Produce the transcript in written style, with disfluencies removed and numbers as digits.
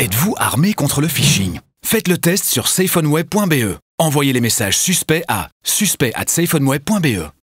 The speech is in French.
Êtes-vous armé contre le phishing? Faites le test sur safeonweb.be. Envoyez les messages suspects à suspect@safeonweb.be.